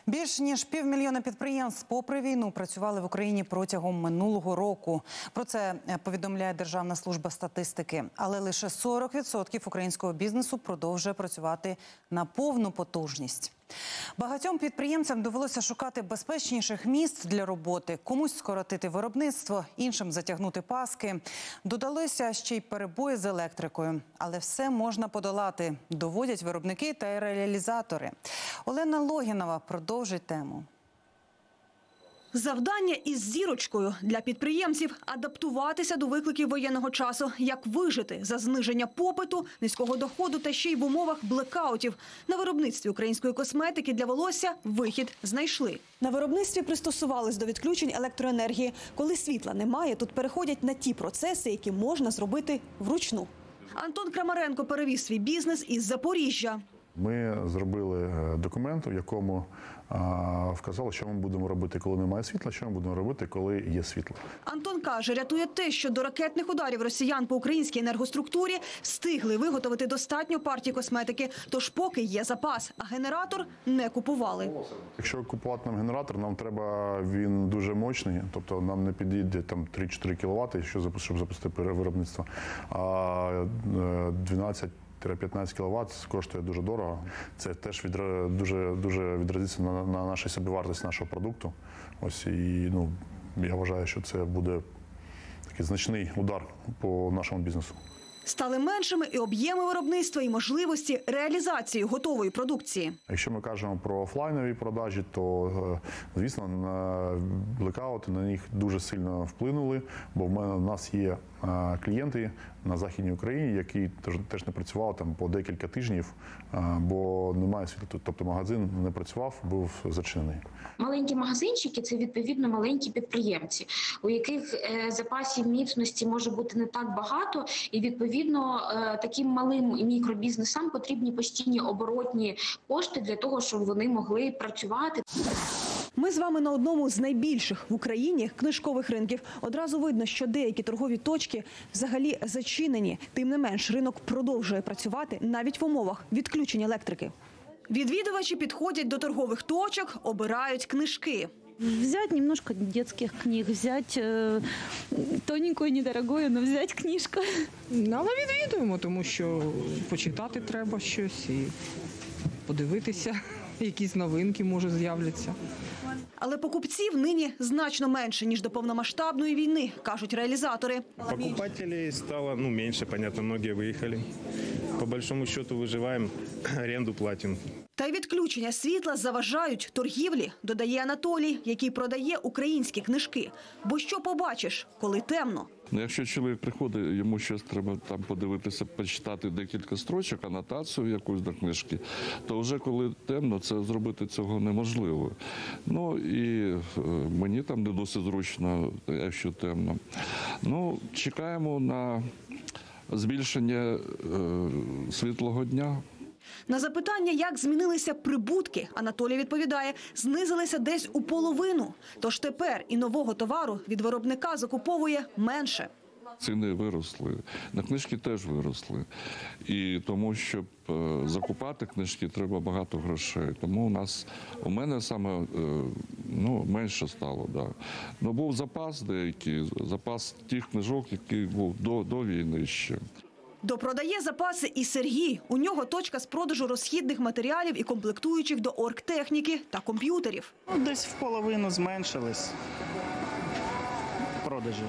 Більш ніж 500 000 підприємств попри війну працювали в Україні протягом минулого року. Про це повідомляє Державна служба статистики. Але лише 40% українського бізнесу продовжує працювати на повну потужність. Багатьом підприємцям довелося шукати безпечніших місць для роботи, комусь скоротити виробництво, іншим затягнути паски. Додалися ще й перебої з електрикою. Але все можна подолати, доводять виробники та реалізатори. Олена Логінова продовжить тему. Завдання із зірочкою для підприємців – адаптуватися до викликів воєнного часу. Як вижити за зниження попиту, низького доходу та ще й в умовах блекаутів. На виробництві української косметики для волосся вихід знайшли. На виробництві пристосувались до відключень електроенергії. Коли світла немає, тут переходять на ті процеси, які можна зробити вручну. Антон Крамаренко перевіз свій бізнес із Запоріжжя. Ми зробили документ, в якому вказали, що ми будемо робити, коли немає світла, що ми будемо робити, коли є світло. Антон каже, рятує те, що до ракетних ударів росіян по українській енергоструктурі встигли виготовити достатньо партій косметики, тож поки є запас, а генератор не купували. Якщо купувати нам генератор, нам треба, він дуже мощний, тобто нам не підійде там 3-4 кВт, щоб запустити виробництво, а 12-15 кВт коштує дуже дорого. Це теж дуже відразиться на нашій собівартості нашого продукту. Ось і я вважаю, що це буде такий значний удар по нашому бізнесу. Стали меншими і об'єми виробництва, і можливості реалізації готової продукції. Якщо ми кажемо про офлайнові продажі, то, звісно, блекаути на них дуже сильно вплинули, бо в нас є клієнти на Західній Україні, які теж не працювали там по декілька тижнів, бо немає світла. Тобто магазин не працював, був зачинений. Маленькі магазинчики – це, відповідно, маленькі підприємці, у яких запасів міцності може бути не так багато, і, відповідно, таким малим і мікробізнесам потрібні постійні оборотні кошти для того, щоб вони могли працювати. Ми з вами на одному з найбільших в Україні книжкових ринків. Одразу видно, що деякі торгові точки взагалі зачинені. Тим не менш, ринок продовжує працювати навіть в умовах відключення електрики. Відвідувачі підходять до торгових точок, обирають книжки. Взять немножко детских книг, взять тоненькую, недорогую, но взять книжку. Але відвідуємо, тому що почитати треба щось і подивитися, якісь новинки, може, з'являться. Але покупців нині значно менше, ніж до повномасштабної війни, кажуть реалізатори. Покупателей стало меньше, понятно, многие выехали. По большому счету выживаем, аренду платим. Та й відключення світла заважають торгівлі, додає Анатолій, який продає українські книжки. Бо що побачиш, коли темно? Якщо чоловік приходить, йому щось треба там подивитися, почитати декілька строчок, анотацію якусь до книжки, то вже коли темно, це зробити цього неможливо. І мені там не досить зручно, якщо темно. Чекаємо на збільшення світлого дня. На запитання, як змінилися прибутки, Анатолій відповідає, знизилися десь у половину. Тож тепер і нового товару від виробника закуповує менше. Ціни виросли, на книжки теж виросли. І тому, щоб закупати книжки, треба багато грошей. Тому у мене саме менше стало. Да. Був запас деякий, запас тих книжок, який був до війни ще. Допродає запаси і Сергій. У нього точка з продажу розхідних матеріалів і комплектуючих до оргтехніки та комп'ютерів. Десь в половину зменшились продажі.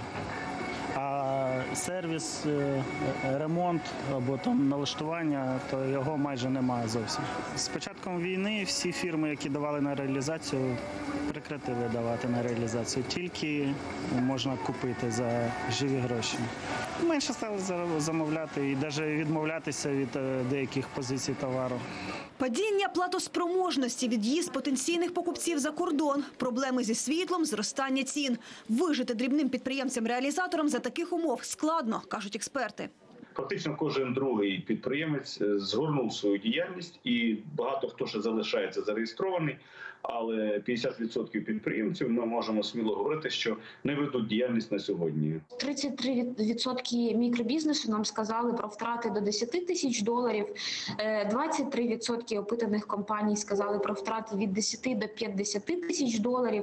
А сервіс, ремонт або там налаштування, то його майже немає зовсім. З початком війни всі фірми, які давали на реалізацію, прекратили давати на реалізацію. Тільки можна купити за живі гроші. Менше стали замовляти і навіть відмовлятися від деяких позицій товару. Падіння платоспроможності, від'їзд потенційних покупців за кордон, проблеми зі світлом, зростання цін. Вижити дрібним підприємцям-реалізаторам за таких умов складно, кажуть експерти. Практично кожен другий підприємець згорнув свою діяльність, і багато хто ще залишається зареєстрований, але 50% підприємців, ми можемо сміло говорити, що не ведуть діяльність на сьогодні. 33% мікробізнесу нам сказали про втрати до $10 тисяч, 23% опитаних компаній сказали про втрати від $10 до $50 тисяч,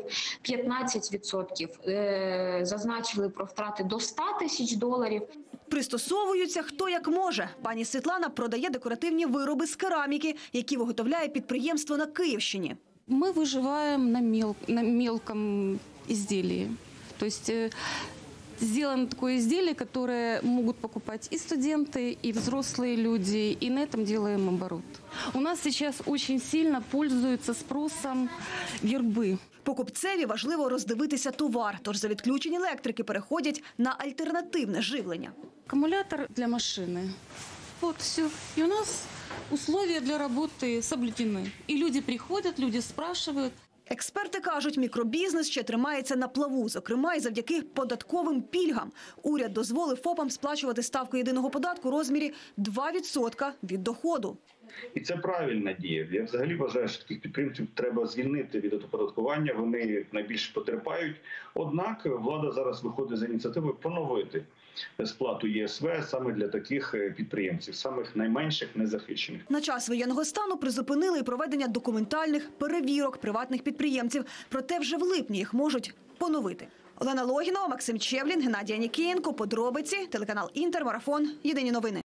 15% зазначили про втрати до $100 тисяч. Пристосовуються хто як може. Пані Світлана продає декоративні вироби з кераміки, які виготовляє підприємство на Київщині. Мы выживаем на мелком изделии. То есть сделано такое изделие, которое могут покупать и студенты, и взрослые люди, и на этом делаем оборот. У нас сейчас очень сильно пользуются спросом герби. Покупцеві важливо роздивитися товар, тож за відключень електрики переходять на альтернативне живлення. Аккумулятор для машины. Вот все. И у нас условия для работы соблюдены. И люди приходят, люди спрашивают. Експерти кажуть, мікробізнес ще тримається на плаву, зокрема і завдяки податковим пільгам. Уряд дозволив ФОПам сплачувати ставку єдиного податку у розмірі 2% від доходу. І це правильна дія. Я взагалі вважаю, що таких підприємців треба звільнити від оподаткування, вони найбільше потерпають. Однак влада зараз виходить з ініціативою поновити сплату ЄСВ саме для таких підприємців, самих найменших, незахищених. На час воєнного стану призупинили і проведення документальних перевірок приватних підприємців. Проте вже в липні їх можуть поновити. Олена Логінова, Максим Чевлін, Геннадій Анікієнко. Подробиці. Телеканал Інтер. Марафон. Єдині новини.